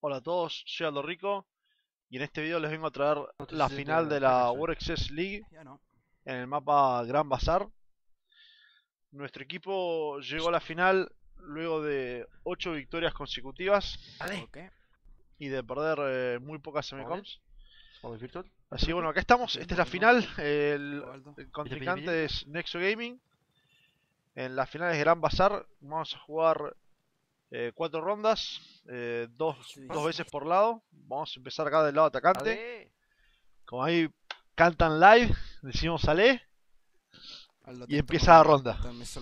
Hola a todos, soy Aldo Rico y en este video les vengo a traer la final de la WEL League en el mapa Gran Bazaar. Nuestro equipo llegó a la final luego de 8 victorias consecutivas y de perder muy pocas semicoms. Así que bueno, acá estamos, esta es la final, el contrincante es Nexo Gaming. En la final es Gran Bazaar, vamos a jugar 4 rondas, dos veces por lado. Vamos a empezar acá del lado atacante. Como ahí cantan live, decimos Ale. Y empieza la ronda.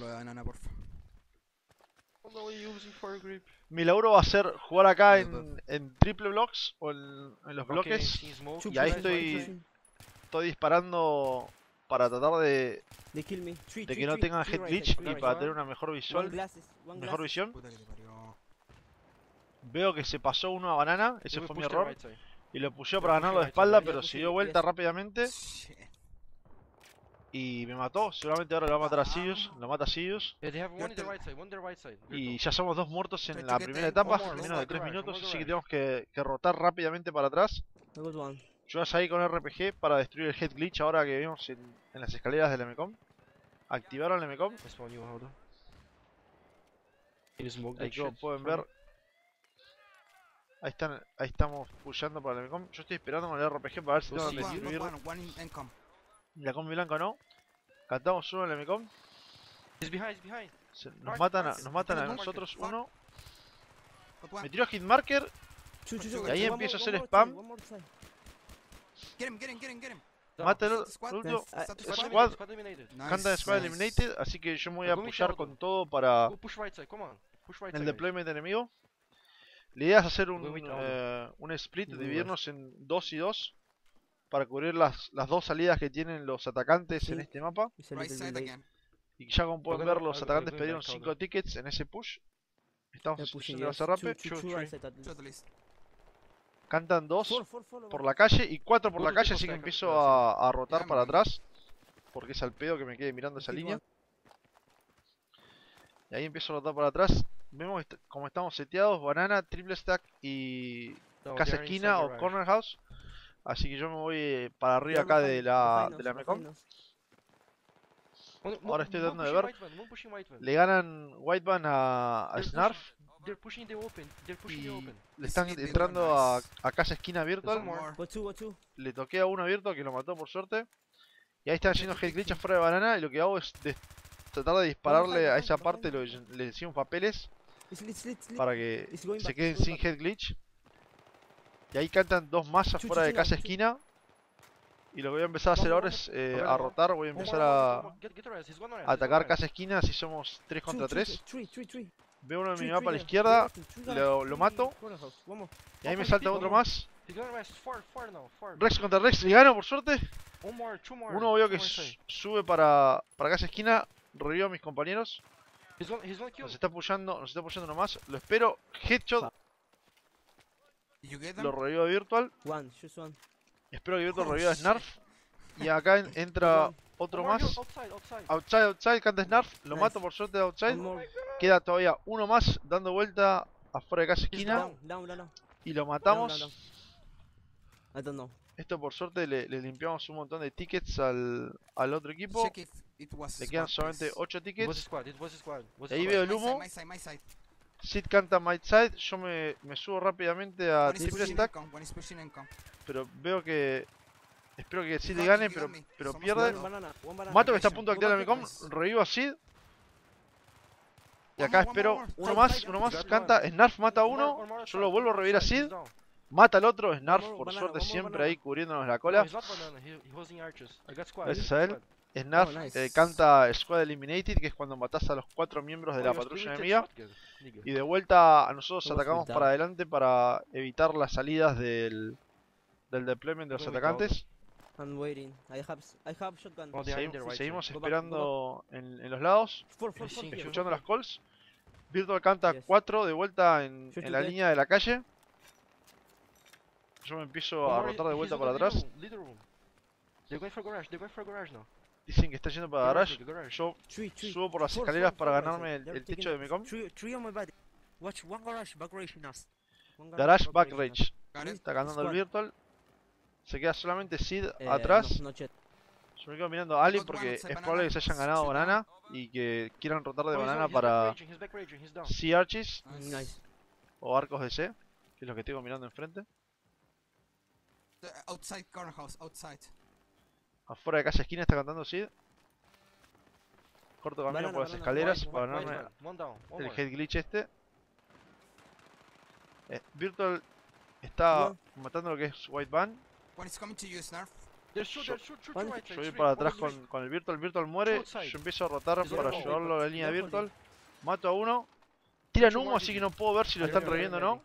Mi laburo va a ser jugar acá en triple blocks o en los bloques. Y ahí estoy disparando para tratar de que no tengan head glitch y para tener una mejor visión. Veo que se pasó uno a banana, ese fue mi error. Y lo pusheó para ganarlo de espalda, pero se dio vuelta rápidamente. Y me mató, seguramente ahora lo va a matar a Sidious, lo mata a Sidious. Y ya somos 2 muertos en la primera etapa, en menos de 3 minutos, así que tenemos que rotar rápidamente para atrás. Yo voy a salir con RPG para destruir el head glitch ahora que vimos en las escaleras del MCOM. Activaron el MCOM. Ahí como pueden ver, ahí estamos pushando para el MCOM. Yo estoy esperando con el RPG para ver si tengo que destruir la combi blanca o no. Cantamos uno en el MCOM. Nos matan a nosotros uno. Me tiró hitmarker. Y ahí empiezo a hacer spam. Mata el último squad. Canta squad eliminated. Así que yo me voy a pushar con todo para el deployment enemigo. La idea es hacer un split, dividirnos en 2 y 2 para cubrir las 2 salidas que tienen los atacantes en este mapa. Y ya como pueden ver, los atacantes pidieron 5 tickets en ese push. Estamos haciendo la rápido. Cantan 2 por la calle y 4 por la calle, así que empiezo a rotar para atrás, porque es al pedo que me quede mirando esa línea. Y ahí empiezo a rotar para atrás. Vemos como estamos seteados, banana, triple stack y casa esquina o corner house. Así que yo me voy para arriba acá de la MCOM. Ahora estoy tratando de ver. Le ganan Whiteban a Snarf. Y le están entrando a casa esquina virtual. Le toqué a uno virtual que lo mató por suerte. Y ahí están haciendo head glitch afuera de banana. Y lo que hago es tratar de dispararle a esa parte. Le decimos papeles para que se queden sin head glitch. Y ahí cantan 2 más afuera de casa esquina. Y lo que voy a empezar a hacer ahora es a rotar. Voy a empezar a atacar casa esquina. Así somos 3 contra 3. Veo uno en mi mapa a la izquierda. Lo mato. Y ahí me salta otro más. Rex contra Rex. Le gano por suerte. Uno veo que sube para casa esquina. Revivo a mis compañeros. Nos está apoyando uno más. Lo espero. Headshot. Lo revivo virtual. Espero que virtual reviva a Snarf. Y acá entra otro más. Outside, canta Snarf. Lo mato por suerte de outside. Queda todavía uno más dando vuelta afuera de casa esquina. Y lo matamos. Esto por suerte le limpiamos un montón de tickets al otro equipo. Le quedan solamente 8 tickets. Y ahí veo el humo. Sid canta my side. Yo me subo rápidamente a triple stack. Pero veo que... Espero que Sid le gane, pero pierde. Mato que está a punto de activar el MCOM. Revivo a Sid. Y acá espero uno más. Canta. Snarf mata a uno. Yo lo vuelvo a revivir a Sid. Mata al otro. Snarf por suerte siempre ahí cubriéndonos la cola. Gracias a él. Snarf canta Squad Eliminated, que es cuando matas a los 4 miembros de la patrulla enemiga. Y de vuelta a nosotros atacamos para adelante para evitar las salidas del deployment de los atacantes. Seguimos esperando en los lados, escuchando las calls. Virtual canta 4 de vuelta en la línea de la calle. Yo me empiezo a rotar de vuelta para atrás. Dicen que está yendo para garage. Yo subo por las escaleras para ganarme el techo de MCOM. Garage Back Rage. Está cantando el Virtual. Se queda solamente Sid atrás. Yo me quedo mirando a Ali porque es probable que se hayan ganado banana y que quieran rotar de banana para C Arches o arcos de C, que es lo que tengo mirando enfrente. Afuera de casa esquina está cantando Sid. Corto camino por las escaleras para ganarme el head glitch este. Virtual está matando lo que es White Van. Yo voy para atrás con el Virtual. Virtual muere. Yo empiezo a rotar para ayudarlo a la línea Virtual. Mato a uno. Tiran humo, así que no puedo ver si lo están reviviendo o no.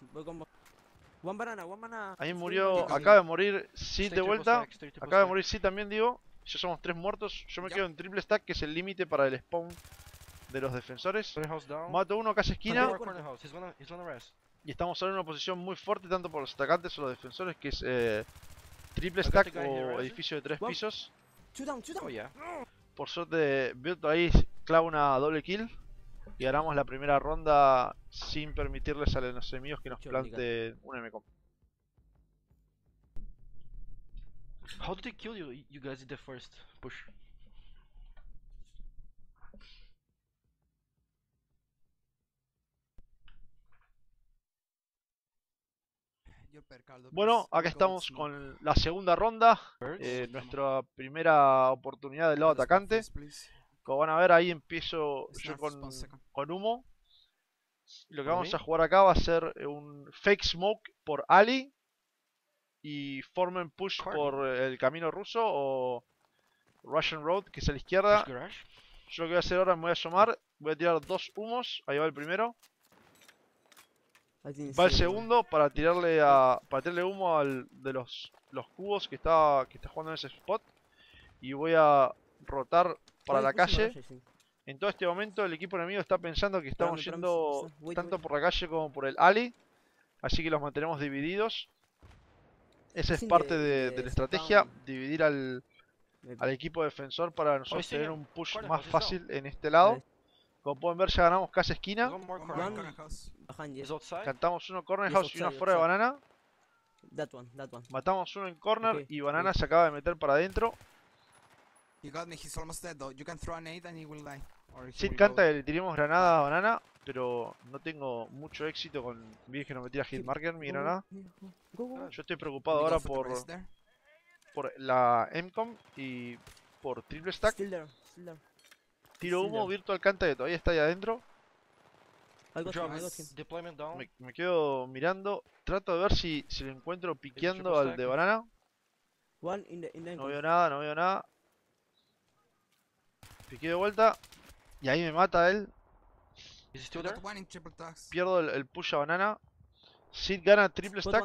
Ahí murió. Acaba de morir Sid de vuelta. Acaba de morir Sid también, digo. Ya somos 3 muertos. Yo me quedo en triple stack, que es el límite para el spawn de los defensores. Mato a uno, casa esquina. Y estamos ahora en una posición muy fuerte, tanto por los atacantes o los defensores, que es triple stack o edificio de 3 pisos. Por suerte, Virtual ahí clava una doble kill. Y ganamos la primera ronda sin permitirles a los enemigos que nos planten un MCOM. How did they kill you? You guys did the first push. Bueno, acá estamos con la segunda ronda, nuestra primera oportunidad del lado atacante. Como van a ver, ahí empiezo yo con humo. Lo que vamos a jugar acá va a ser un fake smoke por Ali y formen push por el camino ruso o Russian Road, que es a la izquierda. Yo lo que voy a hacer ahora, me voy a asomar, voy a tirar 2 humos. Ahí va el primero. Va el segundo para tirarle humo al de los cubos que está jugando en ese spot. Y voy a rotar para la calle. En todo este momento el equipo enemigo está pensando que estamos yendo tanto por la calle como por el alley. Así que los mantenemos divididos. Esa es parte de la estrategia, dividir al equipo defensor para nosotros tener un push más fácil en este lado. Como pueden ver, ya ganamos casa esquina. Cantamos uno corner house y uno fuera de banana. Matamos uno en corner y banana se acaba de meter para adentro. Sid canta que le tiremos granada a banana, pero no tengo mucho éxito con... Vi que no me tira hitmarker mi granada. Yo estoy preocupado ahora por la MCOM y por triple stack. Tiro humo, Virtual canta que todavía está ahí adentro. Me quedo mirando. Trato de ver si lo encuentro piqueando al de banana. No veo nada, no veo nada. Piqué de vuelta. Y ahí me mata él. Pierdo el push a banana. Sid gana triple stack.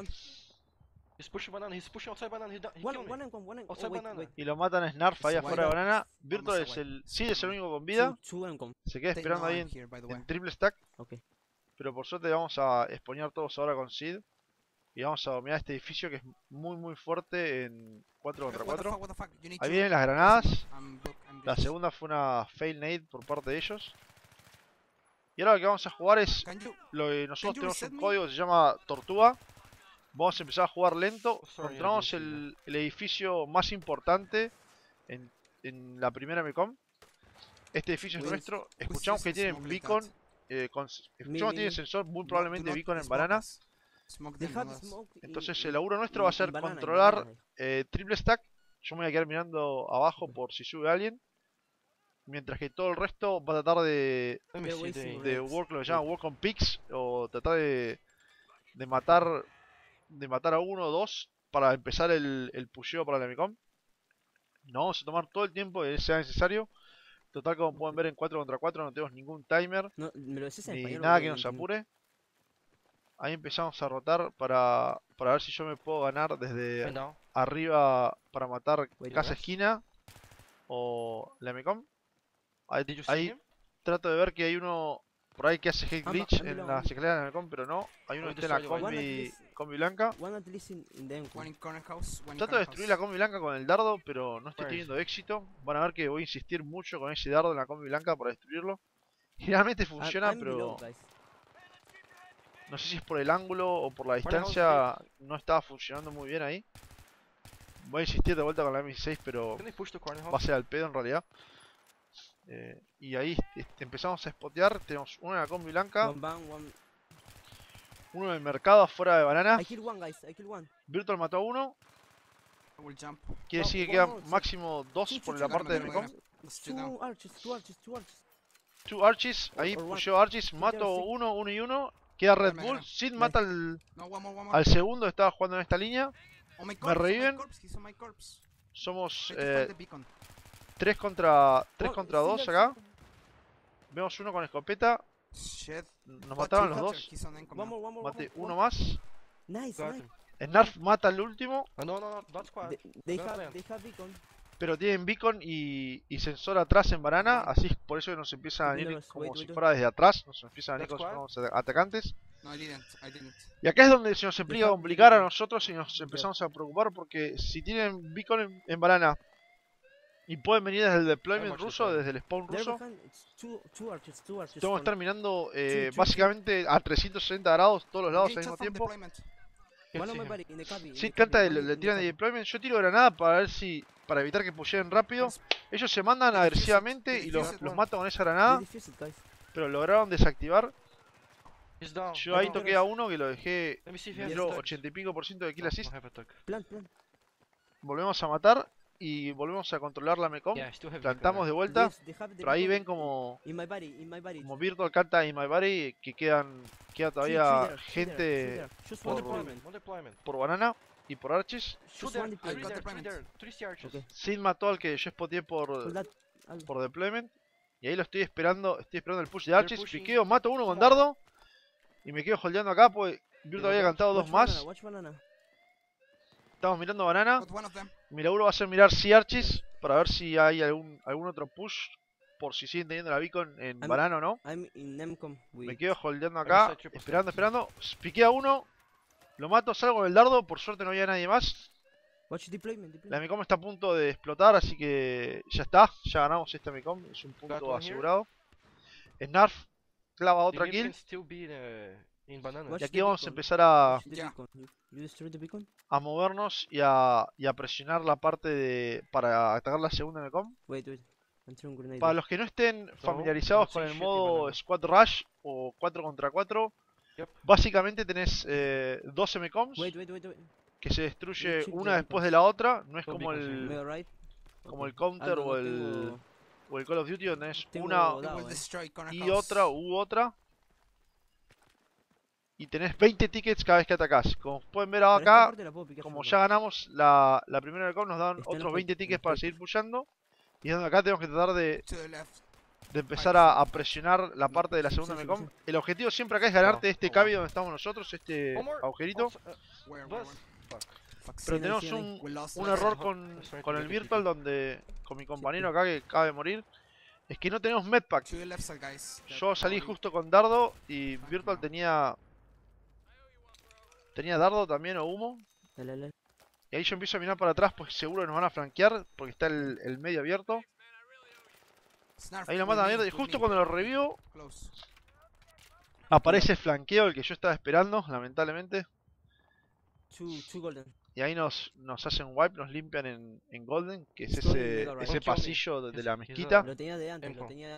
Y lo matan a Snarf ahí afuera de banana. Virtual Sid es el único con vida. Se queda esperando ahí en triple stack. Pero por suerte vamos a exponer todos ahora con Sid. Y vamos a dominar este edificio que es muy fuerte en 4 contra 4. Ahí vienen las granadas. La segunda fue una fail nade por parte de ellos. Y ahora lo que vamos a jugar es lo que nosotros tenemos un código que se llama Tortuga. Vamos a empezar a jugar lento. Encontramos el edificio más importante en la primera MCOM. Este edificio es nuestro. Escuchamos que tienen beacon. Escuchamos que tienen sensor, muy probablemente beacon en banana. Entonces el laburo nuestro va a ser controlar triple stack. Yo me voy a quedar mirando abajo por si sube alguien. Mientras que todo el resto va a tratar de work, lo que se llama work on picks. O tratar de matar a uno o dos para empezar el pusheo para la MCOM. No vamos a tomar todo el tiempo que sea necesario. Total, como pueden ver, en 4 contra 4 no tenemos ningún timer ni nada que nos apure. Ahí empezamos a rotar para ver si yo me puedo ganar desde arriba para matar casa esquina o la MCOM. Ahí trato de ver que hay uno por ahí que hace head glitch en las escaleras de la MCOM, pero no. Hay uno que está en la combi blanca. Trato de destruir la combi blanca con el dardo, pero no estoy teniendo éxito. Van a ver que voy a insistir mucho con ese dardo en la combi blanca para destruirlo. Generalmente funciona, pero No sé si es por el ángulo o por la distancia, no estaba funcionando muy bien ahí. Voy a insistir de vuelta con la M16, pero va a ser al pedo en realidad. Y ahí empezamos a spotear. Tenemos uno en la combi blanca, uno en el mercado afuera de banana. Virtual mató a uno. Quiere decir que quedan máximo 2 por la parte de Mecom. Two Archies, ahí pushó Archies, mato uno y uno. Queda Red Bull. Sid mata al segundo que estaba jugando en esta línea. Me reviven. Somos 3 contra 2 acá. Vemos uno con escopeta. Nos mataron los dos. Maté uno más. Snarf mata al último. Pero tienen beacon y sensor atrás en banana. Así es por eso que nos empiezan a venir como si fuera desde atrás. Nos empiezan a venir como si fuéramos atacantes. Y acá es donde se nos empieza a complicar a nosotros y nos empezamos a preocupar. Porque si tienen beacon en banana y pueden venir desde el deployment ruso, desde el spawn ruso, tenemos que estar mirando básicamente a 360 grados todos los lados al mismo tiempo. Sí, canta le tiran de deployment. Yo tiro granada para evitar que pushen rápido. Ellos se mandan agresivamente y los mato con esa granada. Pero lograron desactivar. Yo ahí toqué a uno que lo dejé. Me dio 80 y pico % de kill assist. Volvemos a matar y volvemos a controlar la Mecom. Plantamos de vuelta. Pero ahí ven como Virtual canta in my body que queda todavía gente por banana y por arches. Sid mató al que yo spoteé por deployment. Y ahí lo estoy esperando el push de arches. Piqueo, mato uno con dardo. Y me quedo holdeando acá porque Virtual había cantado 2 más. Estamos mirando banana. Mi laburo va a ser mirar si arches para ver si hay algún otro push. Por si siguen teniendo la beacon en banana o no. Me quedo holdeando acá, esperando. Piqué a uno, lo mato, salgo con el dardo. Por suerte no había nadie más. La Mecom está a punto de explotar, así que ya está. Ya ganamos esta Mecom, es un punto asegurado. Snarf clava otra kill. Y aquí vamos a empezar a movernos y a presionar la parte para atacar la segunda Mecom. Para los que no estén familiarizados con el modo Squad Rush o 4 contra 4, básicamente tenés 12 Mecoms que se destruye una después de la otra. No es como el Counter o el Call of Duty donde tenés una y otra u otra. Y tenés 20 tickets cada vez que atacás. Como pueden ver acá, como ya ganamos la primera Mecom, nos dan otros 20 tickets para seguir pushando. Y donde acá tenemos que tratar de empezar a presionar la parte de la segunda Mecom. El objetivo siempre acá es ganarte este cambio donde estamos nosotros, este agujerito. Pero tenemos un error con el Virtual con mi compañero acá que acaba de morir. Es que no tenemos medpack. Yo salí justo con dardo y Virtual tenía dardo también o humo. Y ahí yo empiezo a mirar para atrás, pues seguro que nos van a flanquear, porque está el medio abierto. Ahí lo matan a mierda y justo cuando lo revivo, aparece el flanqueo, el que yo estaba esperando, lamentablemente. Y ahí nos hacen wipe, nos limpian en Golden, que es ese pasillo de la mezquita. Lo tenía de antes,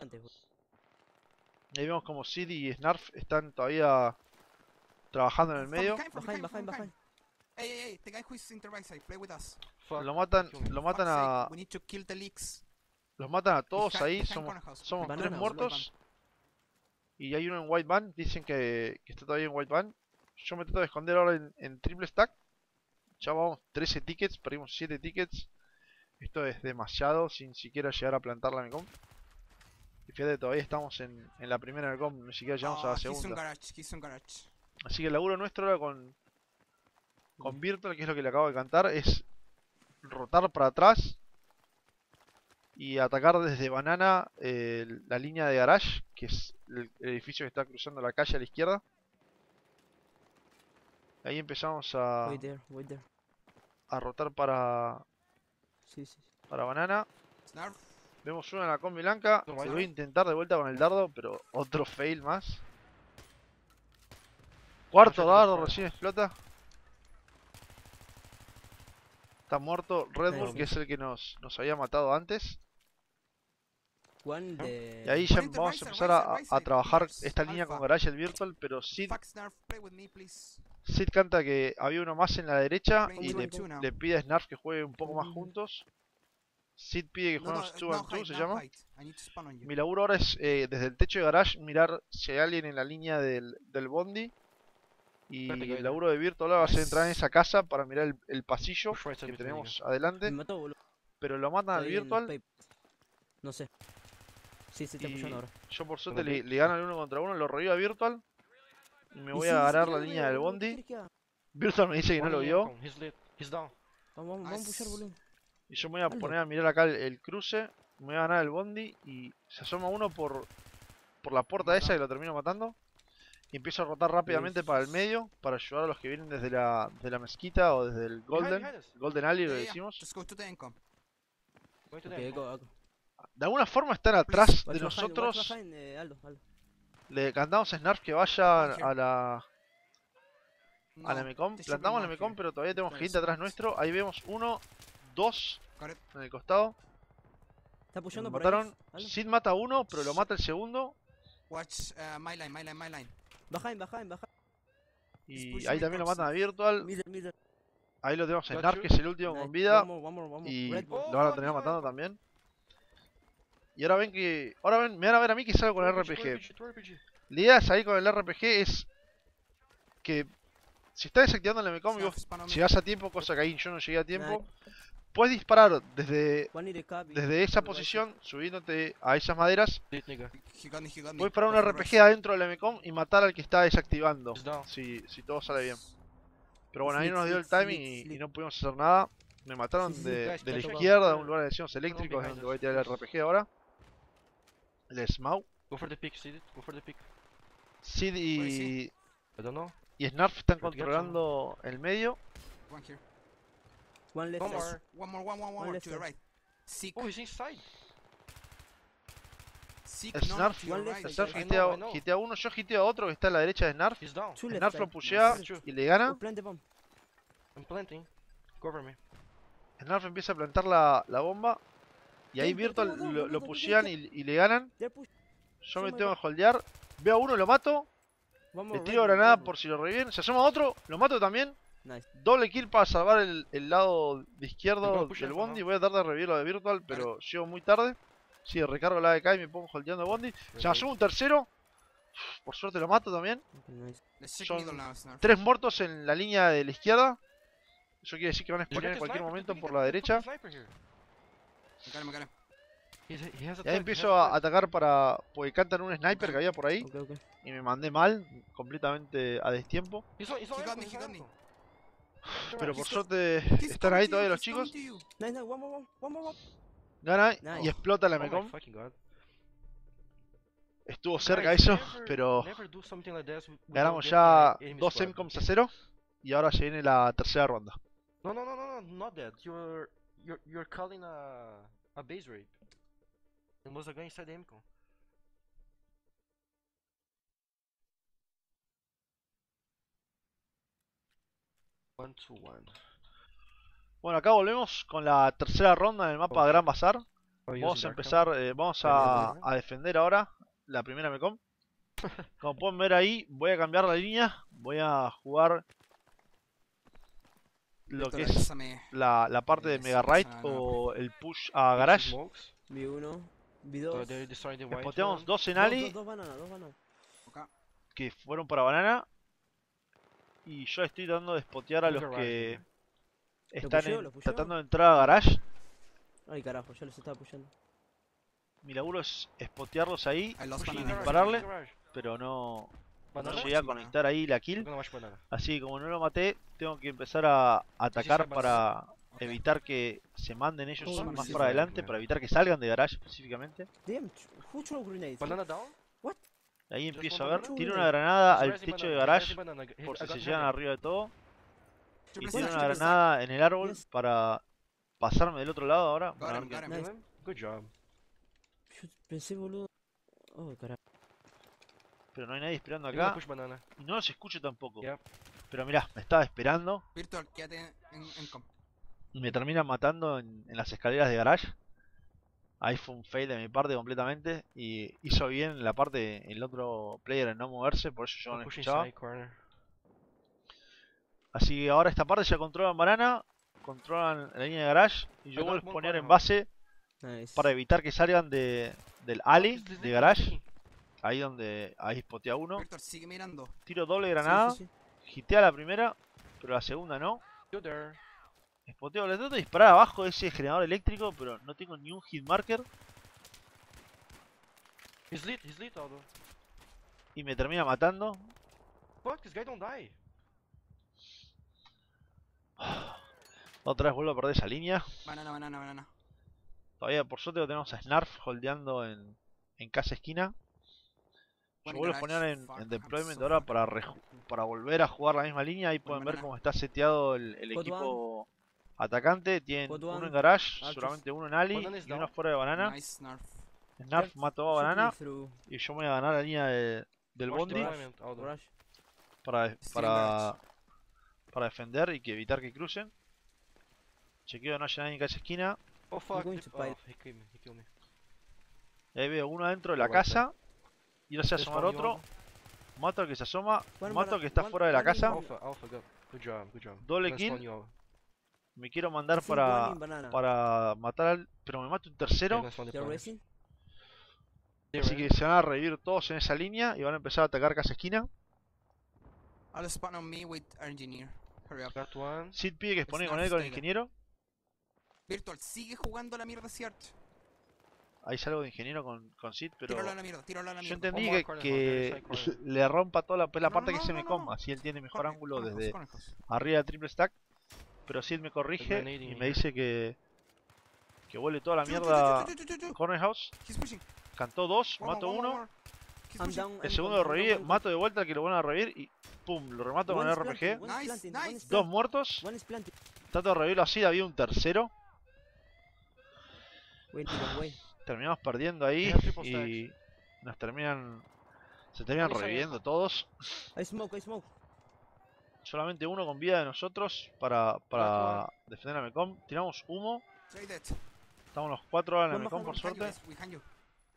Y ahí vemos como Sid y Snarf están todavía trabajando en el medio. Behind. Hey, the guy who is in the right side, play with us. Lo matan a... We need to kill the leaks. Los matan a todos ahí, somos 3 muertos. Y hay uno en white van, dicen que está todavía en white van. Yo me trato de esconder ahora en triple stack. Ya vamos 13 tickets, perdimos 7 tickets. Esto es demasiado sin siquiera llegar a plantar la Mecom. Y fíjate, todavía estamos en la primera Mecom, ni siquiera llegamos a la segunda. Así que el laburo nuestro ahora con Virtual, que es lo que le acabo de cantar, es rotar para atrás y atacar desde banana la línea de garage, que es el edificio que está cruzando la calle a la izquierda. Ahí empezamos a rotar para banana. Vemos uno en la combi blanca. Se voy a intentar de vuelta con el dardo, pero otro fail más. Cuarto dardo recién explota. Está muerto Red Bull, que es el que nos había matado antes. Y ahí ya vamos a empezar a trabajar esta línea con Garage y el Virtual, pero Sid canta que había uno más en la derecha y le pide a Snarf que juegue un poco más juntos. Sid pide que juguemos 2 and 2, se llama. Mi laburo ahora es desde el techo de Garage mirar si hay alguien en la línea del Bondi. Y el laburo de Virtual va a ser entrar en esa casa para mirar el pasillo que tenemos adelante. Pero lo matan al Virtual. No sé. Sí, se está apoyando ahora. Yo por suerte le gano el 1 contra 1, lo revivo a Virtual. Y me voy a agarrar la línea del Bondi. Virtual me dice que no lo vio. Vamos a pushar, boludo. Y yo me voy a poner a mirar acá el cruce. Me voy a ganar el Bondi. Y se asoma uno por la puerta esa y lo termino matando. Y empiezo a rotar rápidamente para el medio para ayudar a los que vienen desde la mezquita o desde el Golden Alley, lo decimos. De alguna forma están atrás de nosotros. Le cantamos a Snarf que vaya a la MCOM. Plantamos la MCOM, pero todavía tenemos gente atrás nuestro. Ahí vemos 1, 2 en el costado. Está apoyando por mataron. Sid mata a uno, pero lo mata el segundo. Watch my line. Baja. Y ahí también lo matan a Virtual. Middle. Ahí lo tenemos a Snarf, que es el último con vida. Y lo van a terminar matando también. Y ahora ven que... me van a ver a mí que salgo con el RPG. La idea de salir con el RPG es que si estás desactivando el MCOM y vos llegás a tiempo, cosa que ahí yo no llegué a tiempo, puedes disparar desde esa posición, subiéndote a esas maderas. Voy a disparar un RPG adentro del MCOM y matar al que está desactivando, si todo sale bien. Pero bueno, ahí no nos dio el timing y no pudimos hacer nada. Me mataron de la izquierda, de un lugar de decimos eléctricos, es donde voy a tirar el RPG ahora. El Smaug. Sid y Snarf están controlando el medio. One more to the right. He's inside. Snarf hitea uno, yo hiteo a otro que está a la derecha de Snarf. Snarf lo pushea y le gana. I'm planting. Cover me. Snarf empieza a plantar la bomba. Y ahí Virtual lo pushean y le ganan. Yo me tengo que holdear. Veo a uno, lo mato. Le tiro granada por si lo reviven. Se asoma otro, lo mato también. Doble kill para salvar el lado de izquierdo del Bondi. Voy a tratar de revivirlo de Virtual, pero llego muy tarde. Sí, recargo la ADK y me pongo holdeando el Bondi. Se me asoma un tercero. Por suerte lo mato también. Son 3 muertos en la línea de la izquierda. Eso quiere decir que van a exponer en cualquier momento por la derecha. Y ahí empiezo a atacar porque cantan un sniper que había por ahí. Y me mandé mal, completamente a destiempo. Pero por suerte están ahí todavía los chicos. Gana y explota la MCOM. Estuvo cerca eso, pero ganamos ya 2 MCOMs a 0. Y ahora se viene la tercera ronda. No, not that. You're calling a base raid. And was a guy inside the MCOM. One to one. Bueno, acá volvemos con la tercera ronda en el mapa Gran Bazaar. Vamos a empezar, vamos a defender ahora la primera MCOM. Como pueden ver ahí, voy a cambiar la línea. Voy a jugar lo que es la parte de Mega Raid o el push a Garage. B1, B2. Spoteamos 2 en Ali que fueron para banana. Y yo estoy tratando de spotear a los que están tratando de entrar a Garage. Ay carajo, ya los estaba apoyando. Mi laburo es spotearlos ahí y dispararle, pero no llegué a conectar ahí la kill. Así que como no lo maté, tengo que empezar a atacar para evitar que se manden ellos más para adelante, para evitar que salgan de Garage específicamente. Ahí empiezo a ver, tiro una granada al techo de Garage por si se llegan arriba de todo. Y tiro una granada en el árbol para pasarme del otro lado ahora. Good job. Pensé, boludo. Oh, carajo. Pero no hay nadie esperando You're gonna acá. push banana. Y no los escucho tampoco. Yep. Pero mirá, me estaba esperando. Virtual, quédate en comp. Y me terminan matando en las escaleras de garage. Ahí fue un fail de mi parte completamente. Y hizo bien la parte el otro player en no moverse. Por eso yo no I'm lo pushing escuchaba. side corner. Así que ahora esta parte ya controlan banana. Controlan la línea de garage. Y yo I vuelvo got a one poner corner en base Nice. para evitar que salgan del alley de garage. Ahí ahí spotea uno. Virtual, sigue mirando. Tiro doble Sí, granada. sí, sí. Hitea la primera. Pero la segunda no. You there. Spoteo, le trato de disparar abajo de ese generador eléctrico. Pero no tengo ni un hit marker. He's lit, Aldo. Y me termina matando. Fuck, this guy don't die. Otra vez vuelvo a perder esa línea. Banana. Todavía por suerte lo tenemos a Snarf holdeando en casa esquina. Yo One vuelvo a garage. poner en Fuck, I'm deployment so ahora fucking- para volver a jugar la misma línea. Ahí pueden ver banana. cómo está seteado el Pod equipo atacante. Tienen Pod uno one. en garage, Archers. solamente uno en alley Banana is y uno down. fuera de banana. Nice Snarf. Snarf mató a Shoot me banana through y yo me voy a ganar la línea del Watch bondi deployment, Aldo. garage. para defender y evitar que crucen. Chequeo que no haya nadie en casa esquina. Oh fuck, going to fight. he killed me. Y ahí veo uno adentro de la Right casa. Y ahora se va a There's asomar one otro. you, Mato al que se asoma. One Mato al banana- que está one- fuera de la one in casa. banana. Alpha, good job. Doble Last kill. one, you, Aldo. Me quiero mandar I think one para in banana. matar al... Pero me mato un tercero. Okay, last one They're deployment. racing. Así que se van a revivir todos en esa línea y van a empezar a atacar casa esquina. I'll spawn on me with our engineer. Hurry up. Got one. Sid pide que spawne con Snarf él con el stay there. ingeniero. Virtual, sigue jugando a la mierda ese Arch. Ahí salgo de ingeniero con Sid, pero Tíralo a la mierda, tíralo a la yo mierda. entendí One more que, corner, que side corner. le rompa toda la No, parte no, que se no, me no, coma. no. Así él tiene mejor Corner, ángulo corner desde house, corner house. arriba del triple stack. Pero Sid me corrige Grenading y in me here. dice que vuele toda la Chu, mierda chu, chu, chu, chu, chu, chu. Corner House. He's pushing. Cantó dos, One more, mato one more, uno. one more. He's I'm pushing. down. El I'm segundo down, lo I'm revive, down, I'm mato de vuelta al que lo van a revivir y pum, lo remato down. con One el is planting, RPG. one is Nice, planting, nice. one is Dos planting, muertos. one is planting. Trato de revivirlo así, había un tercero. Wait, the way. Terminamos perdiendo ahí Era triple y nos terminan... Se terminan Ahí sale. reviviendo todos. I smoke. Solamente uno con vida de nosotros para defender a Mecom. Tiramos humo. Trade it. Estamos los cuatro ahora en la One Mecom por behind, suerte. Behind you.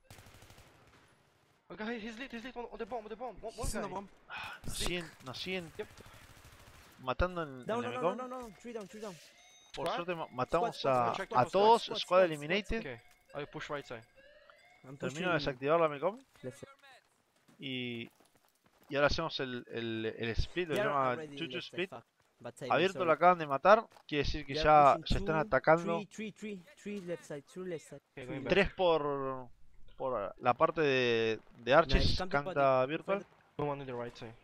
Okay, he's lit on the bomb, One He's in the guy. bomb. Nos siguen Yep. matando en Down, la no, Mecom. no. Three down. Por Squad? suerte matamos Squad, check a the todos. squad, Squad squad, eliminated. Okay, I push right side. I'm Termino pushing de desactivar la Mecom. left side. Y ahora hacemos el split, lo They are llama already Chuchu left side, Split. fuck. But I Abierto sorry. lo acaban de matar. Quiere decir que They ya are pushing están two, atacando. Three left side, two left side. Okay, three going left. back. 3 por la parte de Arches. Nice, camping Canta body. Virtual. One on the right side.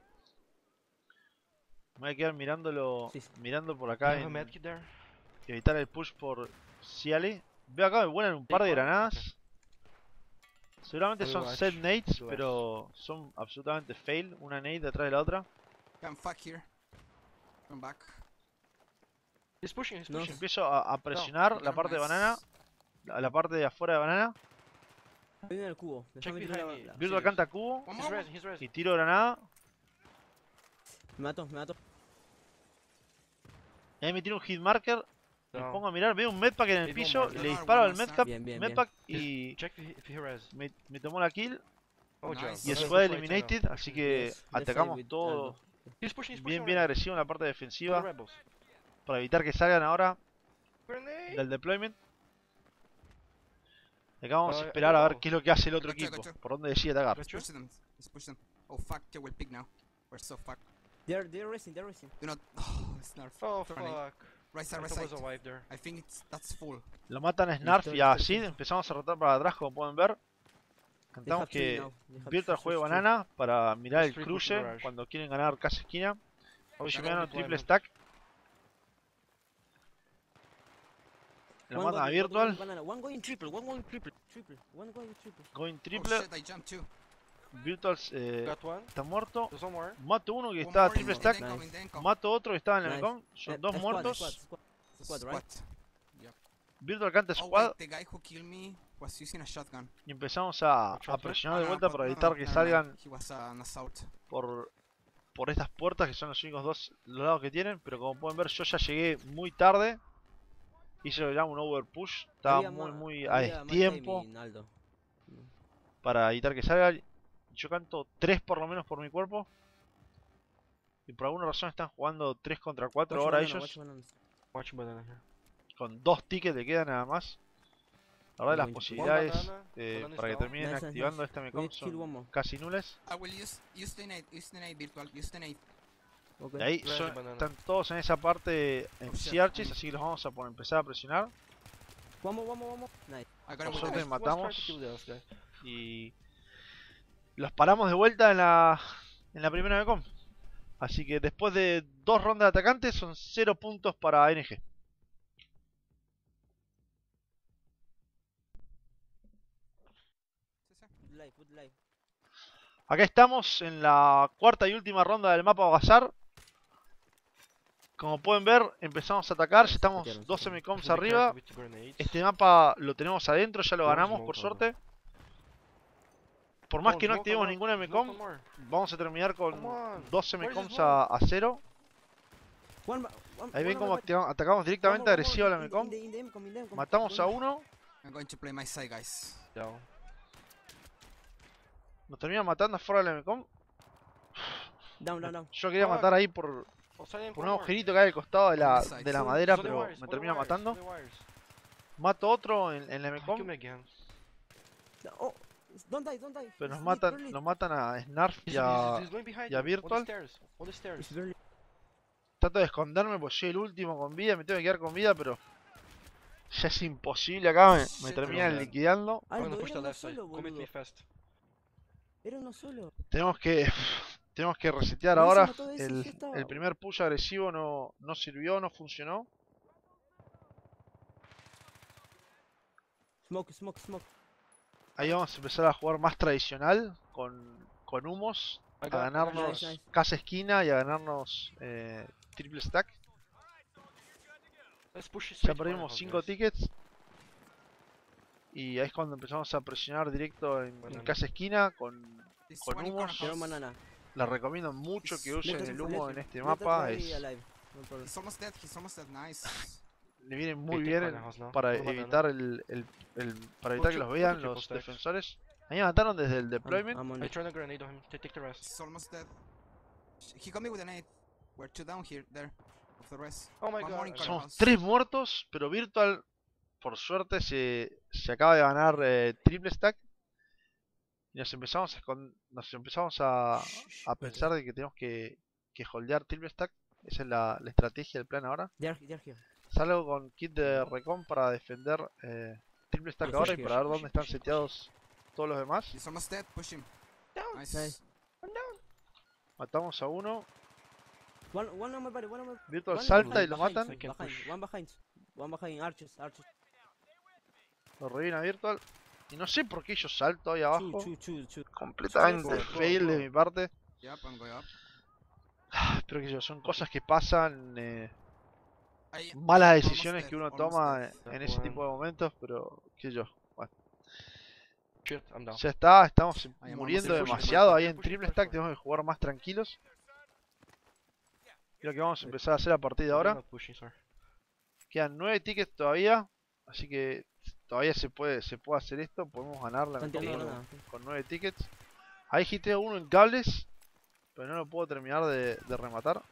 Me voy a quedar mirándolo, Sí, sí. mirando por I acá have a en medkit there. evitar el push por Ciale. Veo acá me vuelan un par de Take one, granadas. Seguramente I'll son watch, set nades, I'll pero son absolutamente fail. Una nade detrás de la otra. Come fuck here. Come back. He's pushing. No. Empiezo a presionar la parte de banana, la parte de afuera de banana. Viene el cubo. Check Déjame behind tirar me. la- Virtual canta cubo One He's more. res, he's res. y tiro granada. Me mato. Y ahí me tiro un hit marker. Me No. pongo a mirar, veo un medpack en el It piso. won't Le work. disparo al One more, medpack, Bien, bien, medpack y Check if he res. me tomó la kill. Oh, Nice. job. Y el Yes, squad Push right side eliminated, now. así que Yes, left side atacamos with todo Aldo. He's pushing. bien right. agresivo en la parte To the defensiva rebels. para evitar que salgan ahora Grenade. del deployment. Acá vamos a Ah, esperar a ver oh. qué es lo que hace el otro Gotcha, equipo, gotcha. por dónde decide atacar. Let's Let's push them. Let's push them. Oh fuck, they will pick now. We're so fucked. They're racing. Do not. Oh, it's not. Oh Grenade. fuck. Right I side, right thought side. was a wipe there. I think that's full. Lo matan a Snarf Listo, y a listo, Sid, listo. empezamos a rotar para atrás como pueden ver. They Cantamos have three que now. They have Virtual three, juegue three. banana para mirar el Street pushing cruce garage. cuando quieren ganar casa esquina. Oh, Si shit, me ganan on un triple deployment. stack. Lo One matan a going, Virtual. banana. One going triple. One going triple. One going triple. Going Oh triple. shit, I jumped too. Virtual Got one. está muerto. There's one more. Mato uno que One estaba more triple in stack. the incoming, the incoming. Mato otro que estaba en la Nice. Mecom. Son dos Squad, muertos. Squad, right? Squad. Yep. Virtual Cante Oh Squad wait, the guy who killed me was using a shotgun. y empezamos a presionar de vuelta para evitar que salgan He was an assault. por estas puertas que son los únicos dos lados que tienen. Pero como pueden ver, yo ya llegué muy tarde. Hice lo que llamo un overpush. Estaba muy a destiempo para evitar que salgan. Yo canto 3 por lo menos por mi cuerpo. Y por alguna razón están jugando 3 contra 4 ahora ellos. Con 2 tickets le quedan nada más. La verdad las posibilidades para que terminen activando esta mecom son casi nulas. I will use the nade virtual, use the nade. De ahí están todos en esa parte en C-Arches, así que los vamos a empezar a presionar. Vamos. Nice. Por suerte matamos y los paramos de vuelta en la primera mecom. Así que después de 2 rondas de atacantes son 0 puntos para NG. Acá estamos en la cuarta y última ronda del mapa Bazaar. Como pueden ver, empezamos a atacar, ya estamos 12 mecoms arriba. Este mapa lo tenemos adentro, ya lo ganamos por suerte. Por más que no activemos ninguna mecom, vamos a terminar con 12 mecoms a 0. Ahí ven cómo atacamos directamente agresivo a la mecom. Matamos a uno. I'm going to play my side, guys. Nos terminan matando afuera de la mecom. Down. Yo quería matar ahí por un agujerito que hay al costado de la madera, pero me termina matando. Mato otro en la mecom. Pero nos matan a Snarf y a Virtual. Trato de esconderme porque soy el último con vida, me tengo que quedar con vida, pero ya es imposible acá, me terminan liquidando. Era uno solo. Tenemos que resetear ahora. El primer push agresivo no sirvió, no funcionó. Smoke. Ahí vamos a empezar a jugar más tradicional con humos, a ganarnos casa esquina y a ganarnos triple stack. Ya perdimos 5 tickets. Y ahí es cuando empezamos a presionar directo en casa esquina con humos. Les recomiendo mucho que usen el humo en este mapa. He's almost dead, nice. Le viene muy bien para evitar que los vean los defensores. Ahí me mataron desde el deployment. He's almost dead. He got me with a nade. We're 2 down here, there. Of the rest. Oh my god. Somos 3 muertos, pero Virtual por suerte se acaba de ganar triple stack. Y nos empezamos a pensar de que tenemos que holdear triple stack. Esa es la estrategia del plan ahora. Salgo con kit de recon para defender triple stack ahora y para ver dónde están seteados todos los demás. Matamos a uno. Virtual salta y lo matan. One behind arches. Lo reviven a Virtual. Y no sé por qué yo salto ahí abajo. Completamente fail de mi parte. Pero que yo, son cosas que pasan. Malas decisiones que uno toma en ese tipo de momentos. Pero que yo. Bueno. Ya está, estamos muriendo demasiado ahí en triple stack. Tenemos que jugar más tranquilos. Y lo que vamos a empezar a hacer a partir de ahora. Quedan 9 tickets todavía. Así que todavía se puede hacer esto. Podemos ganarla con 9 tickets. Ahí hiteo uno en cables. Pero no lo puedo terminar de rematar.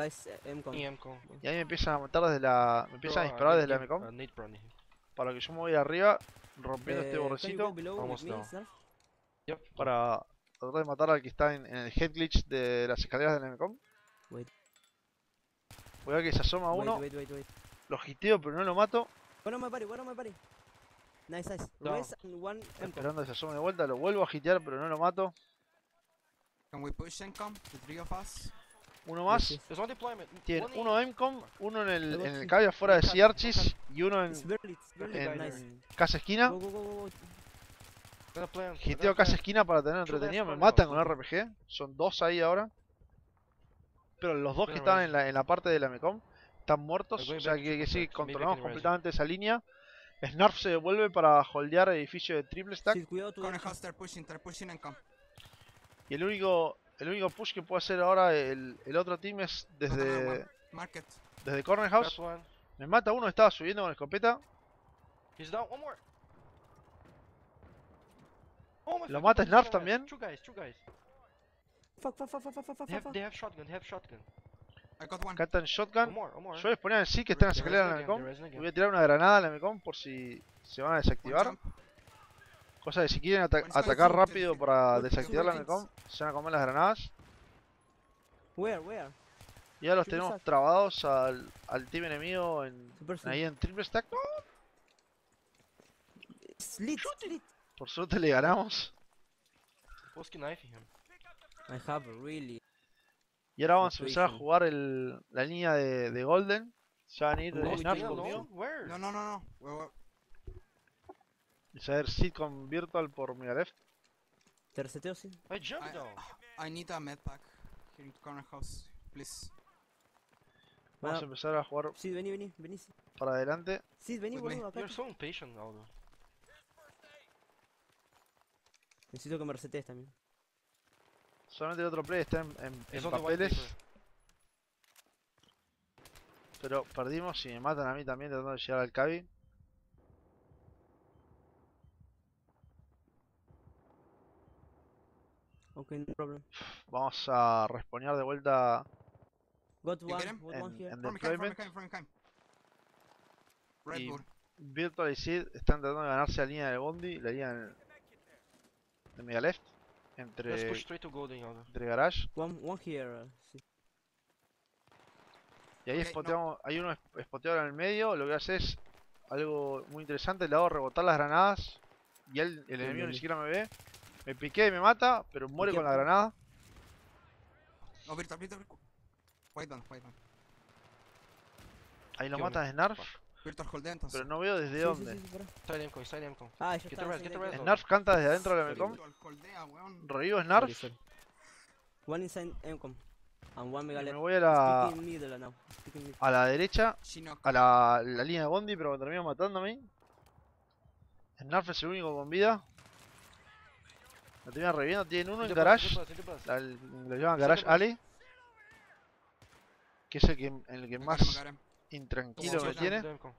Y ahí me empiezan a matar me empiezan a disparar desde la mecom. Para que yo me voy arriba rompiendo este borrecito. Para tratar de matar al que está en el head glitch de las escaleras de la mecom. Voy a ver que se asoma uno. Lo hiteo pero no lo mato. Nice. Esperando que se asome de vuelta, lo vuelvo a hitear pero no lo mato. Uno más. Tienen uno MCOM, uno en el cable afuera de C-Arches y uno en casa esquina. Hiteo casa esquina para tener entretenido. Me matan con RPG. Son 2 ahí ahora. Pero los 2 que están en la parte de la mecom están muertos. O sea que sí, controlamos completamente esa línea. Snarf se devuelve para holdear edificio de triple stack. Sí, cuidado tu Corner derecha. house, they're pushing and come. Y el único push que puede hacer ahora el otro team es Got another desde one. Market. Corner Got House. one. Me mata uno, estaba subiendo con escopeta. He's down. One more. Oh my Lo fucking mata God, Snarf two guys, también. Two guys. Fuck. They have shotgun. I got one. Acá está en shotgun. One more. Yo les ponía en sí que está en la They're escalera de la resing again, Mecom. they're resing again. Voy a tirar una granada a la Mecom por si se van a One desactivar. jump. Cosa de si quieren One is atacar coming rápido to- para Good, desactivar la good. Mecom, se van a comer las granadas. Where? Y ya los Triple tenemos stack. trabados al team enemigo Super ahí en triple stack. Slit. Por suerte le ganamos. Was knifing him. I have really. Y ahora vamos a empezar a Situation. jugar la línea de Golden. Ya van a ir No, Snarf no, conmigo. Where? No. Y saber Seed con Virtual por Mega Left. Te reseteo, sí. I jumped down. I need a med pack here in corner house, please. Vamos a Bueno, empezar a jugar sí, vení. Sí. para adelante. Sí, vení, With me. boludo, acá. You're so impatient, Aldo. Necesito que me resetees también. Solamente el otro play está en It's on the white papeles. paper. Pero perdimos y me matan a mí también tratando de llegar al Cavi. Ok, no problem. Vamos a respawnear de vuelta Got You get him? one here. en From deployment. him. Red Y- Bull. Virtual y Seed están tratando de ganarse la línea de Bondi, la línea de Mega Left. Let's Entre push straight to Golden, Aldo. Garage. One here. Sí. Y ahí Ok, spoteamos, hay uno spoteado en el medio. Lo que hace es algo muy interesante. Le hago rebotar las granadas. Y el enemigo ni bien. siquiera me ve. Me piqué y me mata, pero muere qué con la punto? granada. No, Virtual. White one. Ahí lo Qué mata Snarf. Virtual hold entonces. Pero no veo desde dónde. Sí, pará. Side Mcon. Ah, ya Get está. the rest, sí, get the ya rest. está. Snarf canta desde adentro de la Mecom. Virtual holdea, weón. Revivo Sorry, Snarf. sorry. One inside Mcom. And one mega Y me left. voy a Speaking middle now. Speaking middle. la derecha. Chinook. A la línea de Bondi, pero me termina matando a mí. Snarf es el único con vida. Me termina reviviendo. Tienen uno en Garage. Lo llaman Garage Alley. Que es en el que más Got him. intranquilo Oh, me sí, tiene.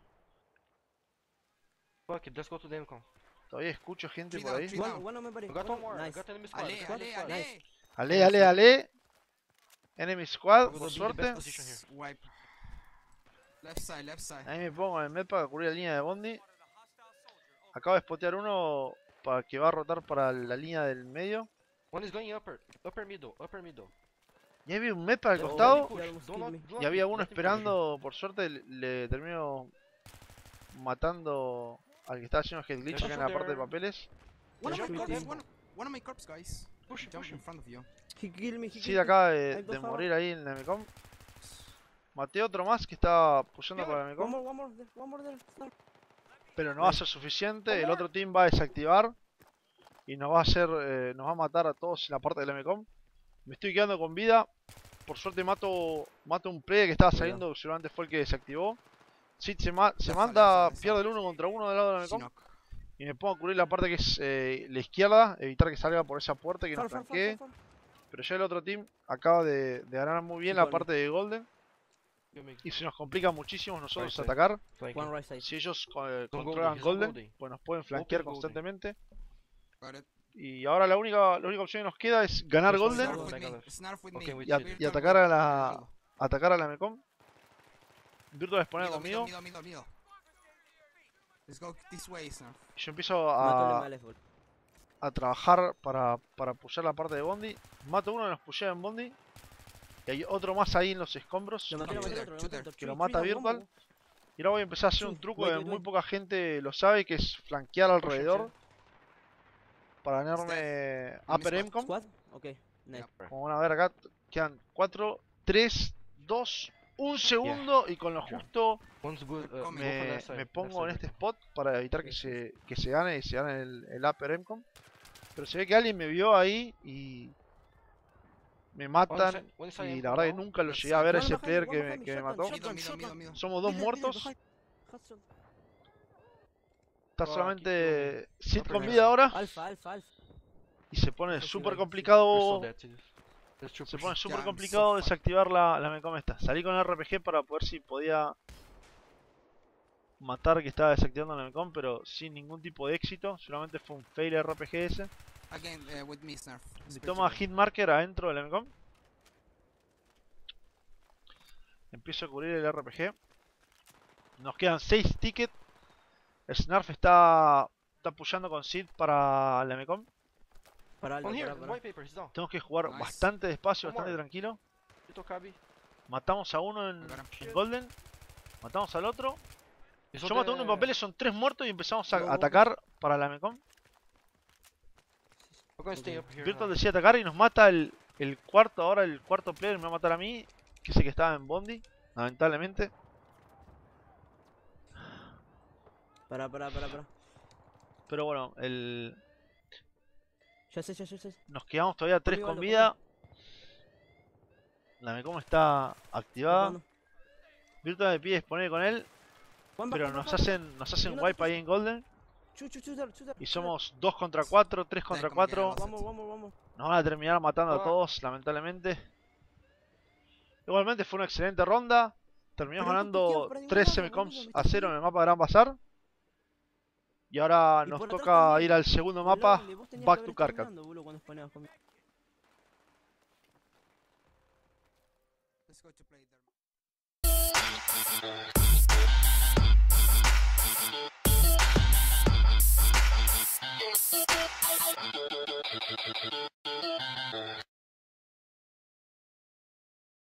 Fuck it, let's go to the Mcon. Todavía escucho gente Three por down, ahí. three down. One on my body. I got one more. I Nice. got enemy squad. Ale. Ale, ale. Enemy squad, We're por gonna be in the best suerte. position here. Wipe. Left side. Ahí me pongo en el medpack a cubrir la línea de Bondi. Acabo de spotear uno para que va a rotar para la línea del medio. One is going upper middle. Y ahí vi un medpack al Let's costado. push. almost Do killed not- me. do not Y había push, uno let him push. esperando, por suerte le termino matando al que estaba haciendo head glitch acá en la parte de papeles. One of my Shoot corpse, him. one of my corpse, guys. Push Jump him. in front of you. He killed me. Sí, acaba de Ahí, morir ahí en la Mecom. Maté otro más que estaba pushando Yeah, para la Mecom. One more there. Stop. Pero no va a ser suficiente. El otro team va a desactivar. Y nos va a hacer. Nos va a matar a todos en la parte de la Mecom. Me estoy quedando con vida. Por suerte mato un play que estaba saliendo. Que seguramente fue el que desactivó. Sí, se manda. Pierde el 1 contra 1 del lado de la Mecom. Chinook. Y me pongo a cubrir la parte que es la izquierda. Evitar que salga por esa puerta y que nos Far. flanquee. Pero ya el otro team acaba de ganar muy bien la Igual. parte de Golden. You make- Y se nos complica muchísimo nosotros Right side. atacar. Thank One you. right side. Si ellos Goldie, controlan he's on Golden, Goldie. pues nos pueden flanquear Goldie. constantemente. Got it. Y ahora la única opción que nos queda es ganar Yes, Golden, Snarf. Snarf with Mega me. left. Snarf with Okay, me. with y, a- you. y atacar a Virtual, la Mecom. Virtual es poner conmigo. Middle. Let's go this way, Snarf. Y yo empiezo Mato el a, mega left, boludo. a trabajar para pushear la parte de Bondi. Mato uno de los pushea en Bondi. Y hay otro más ahí en los escombros. Lo maté, lo maté, Shooter, otro, shooter. otro. Que lo Three, mata three down, Virtual. one Y ahora voy a empezar a hacer un Sí, truco wait, que wait, muy wait. poca gente lo sabe, que es flanquear alrededor. Push Para ganarme Upper Enemy Mcom. Squad. Ok. Nice. Como van a ver acá, quedan 4, 3, 2, 1 segundo. Y con lo justo One's good. Come, Go for me left side, pongo en left este side. spot para evitar que se gane y se gane el Upper Mcom. Pero se ve que alguien me vio ahí y me matan. One side Y Mcon la verdad que now. nunca lo llegué a ver a One ese behind player me, one behind que me me, mató. shotgun. Middle. Somos dos Middle, muertos. behind. Hustle. Está solamente Sid con vida ahora. Alfa. Y se pone súper complicado. Se pone súper complicado desactivar la Mecom esta. Salí con el RPG para poder si podía matar que estaba desactivando la Mecom, pero sin ningún tipo de éxito. Solamente fue un fail RPG ese. Me toma hit marker adentro de la Mecom. Empiezo a cubrir el RPG. Nos quedan 6 tickets. El Snarf está pushando con Sid para la Mecom. Tenemos que jugar bastante despacio, bastante tranquilo. Matamos a uno en Golden. Matamos al otro. Yo mato a uno en papeles, son 3 muertos y empezamos a atacar para la Mecom. Virtual decide atacar y nos mata el cuarto. Ahora el cuarto player me va a matar a mí, que es el que estaba en Bondi, lamentablemente. Para. Pero bueno, Ya sé. nos quedamos todavía 3 con vida. La Mecom está activada. Virtual me pide exponer con él. Pero nos hacen wipe ahí en Golden. Y somos 2 contra 4, 3 contra 4. Vamos. Nos van a terminar matando a todos, lamentablemente. Igualmente fue una excelente ronda. Terminamos ganando 3 Mecoms a 0 en el mapa Gran Bazar. Y ahora nos toca ir al segundo mapa, Back to Carcat.